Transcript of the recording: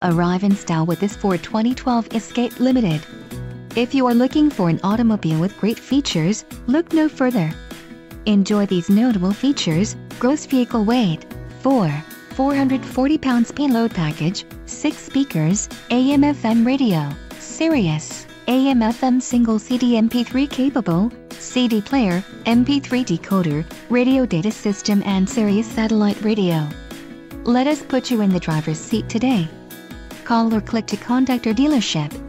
Arrive in style with this Ford 2012 Escape Limited. If you are looking for an automobile with great features, look no further. Enjoy these notable features: gross vehicle weight, 440 pounds payload package, 6 speakers, AM/FM radio, Sirius, AM/FM single CD MP3 capable, CD player, MP3 decoder, radio data system and Sirius satellite radio. Let us put you in the driver's seat today. Call or click to contact our dealership.